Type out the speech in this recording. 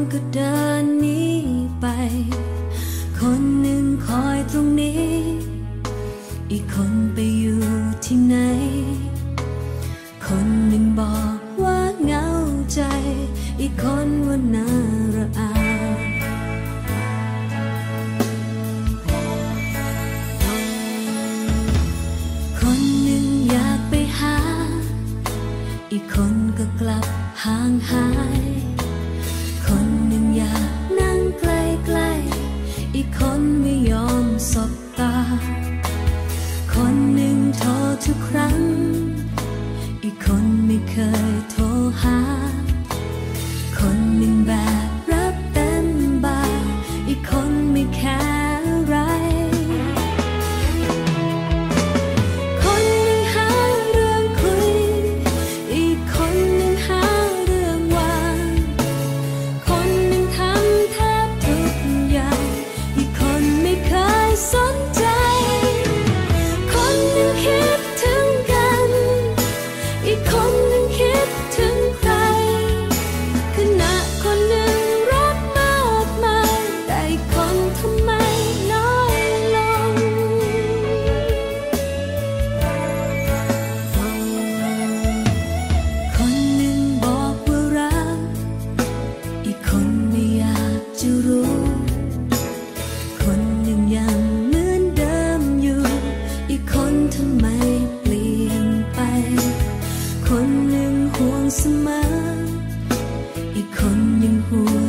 ก็เดินหนีไปคนหนึ่งคอยตรงนี้อีกคนไปอยู่ที่ไหนคนหนึ่งบอกว่าเหงาใจอีกคนว่าน่าระอาคนหนึ่งอยากไปหาอีกคนก็กลับห่างหายคนหนึ่งอยากนั่งใกล้ๆอีกคนไม่ยอมสบตาคนหนึ่งโทรทุกครั้งอีกคนไม่เคยโทรหาคนหนึ่งแบบรับเต็มบ่าอีกคนไม่แคร์อะไรคนหนึ่งหาเรื่องคุยอีกคนหนึ่งหาเรื่องวางคนหนึ่งทำแทบทุกอย่างอีกคนไม่เคยสนใจคนหนึ่งคิดถึงกันอีกคนหนึ่งคิดถึงใครขณะคนหนึ่งรักมากมายแต่อีกคนทำไมน้อยลงคนหนึ่งบอกว่ารักอีกคนไม่อยากจะรู้คนหนึ่งยังเหมือนเดิมอยู่อีกคนทำไมเปลี่ยนไปคนหนึ่งห่วงเสมออีกคนยังห่วง